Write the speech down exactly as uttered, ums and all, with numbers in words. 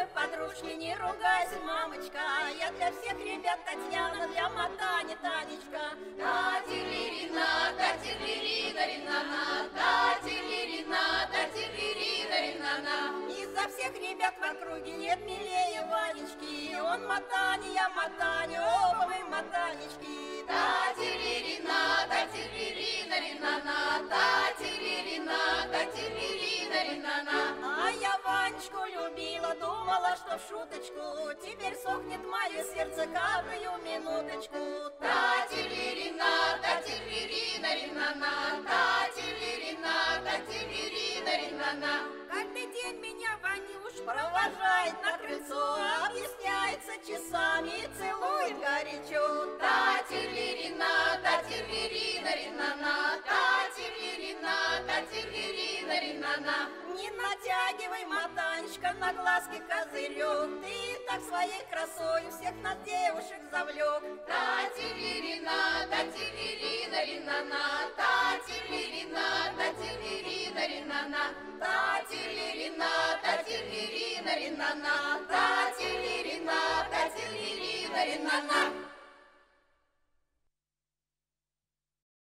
тобой, подружки, не ругайся, мамочка. Я для всех ребят Татьяна, для Матани Танечка. Та-ти-ли-ри-на, та-ти-ли-ри-на, ри-на-на, та-ти-ли-ри-на, та-ти-ли-ри-на, ри-на-на. Из-за всех ребят в округе нет милее Ванечки. Он Матани, я Матани, оба мы Матанечки. Та-ти-ли-ри-на, та-ти-ли-ри-на, ри-на-на, та-ти-ли-ри-на, та-ти-ли-ри-на, ри-на-на. А я Ванечку любила, думала, что в шуточку. Теперь сохнет мое сердце каждую минуточку. Та-ти-ли-ри-на, та-ти-ли-ри-на, ри-на-на, та-ти-ли-ри-на, та-ти-ли-ри-на, ри-на-на. Каждый день меня Ванюш провожает на крыльцо, объясняется часами и целует горячо. Та-ти-ли-ри-на, та-ти-ли-ри-на, ри-на-на, та-ти-ли-ри-на, та-ти-ли-ри-на, ри-на-на. Не натягивай, Матанечка, на глазки козырек. Ты так своей красой всех нас девушек завлек. Та-ти-ли-ри-на, та-ти-ли-ри-на, ри-на-на, та-ти-ли-ри-на, та-ти-ли-ри-на, ри-на-на. Та-ти-ли-ри-на, та-ти-ли-ри-на, ри-на-на, та-ти-ли-ри-на, та-ти-ли-ри-на, ри-на-на.